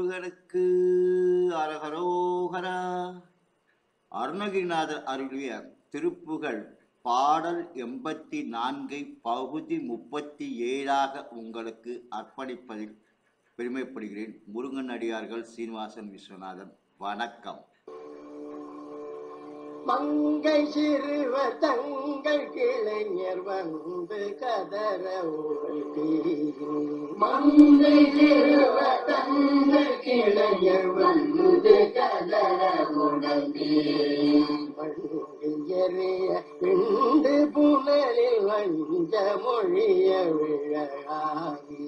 முருகனுக்கு அரகரோகரா. அருணகிரிநாதர் அருளிய திருப்புகழ் பாடல் 84 பகுதி 37 உங்களுக்கு அர்ப்பணிப்பதில் பெருமைப்படுகிறேன். முருகன் அடியார்கள் சீனிவாசன் விஸ்வநாதன். வணக்கம். மங்கை சிறுவ தங்கள் கிளைஞர் வந்து கதற ஓடி, மங்கை சிறுவ தங்கள் கிளைஞர் வந்து கதற உடனே, எறிய பிண்டு புனலில் வஞ்ச மொழிய விழாவி,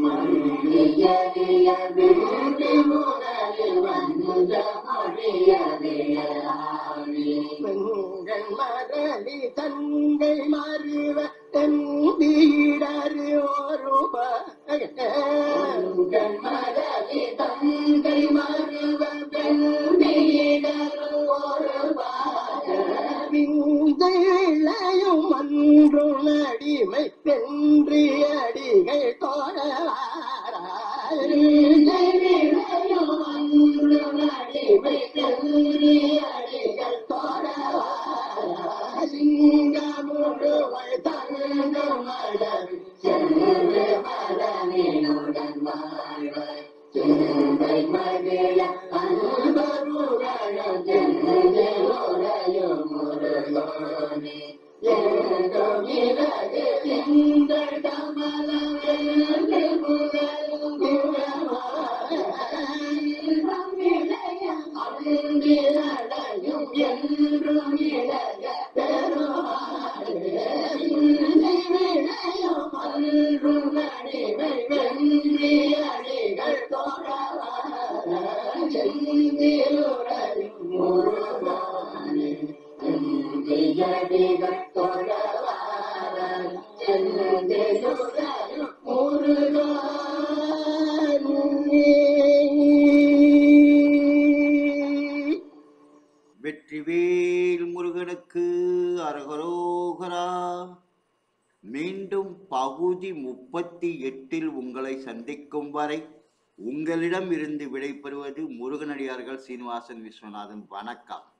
எறிய பிண்டு புனலில் வஞ்ச மொழிய விழாவி, பெண்கள் மரளி தங்கை மறுவ தம்பியிடரு ஒரு பெண்கள் மரளி தங்கை மறுவ தம்பியிடரு ஒரு விந்தையும் அன்று நடிமை வென்றி அடிகள் தோழவாரியும் அன்று நடிமை வென்றி அடிகள் சிங்கமுழுவள் தங்க மலர் சென்று மலனினுடன் வாழ்வாய் செந்தை மகிழ அன்பருடன் சென்றுரையும் முருகோனே எங்கும் இலகு திங்கள் கமலம் என்று புகழும் அன்பிலடையும் என்றும் இளைய பெருமாளையும் அன்றும் நடிமை வென்றி அடிகள் தோழவார செந்திலுரையும் முருகோனே செந்தியடிகள் தோழவார செந்திலுரையும் முருகோனே. வெற்றிவேல் முருகனுக்கு அரகரோகரா. மீண்டும் பகுதி 38 உங்களை சந்திக்கும் வரை உங்களிடம் இருந்து விடைபெறுவது முருகனடியார்கள் சீனிவாசன் விஸ்வநாதன். வணக்கம்.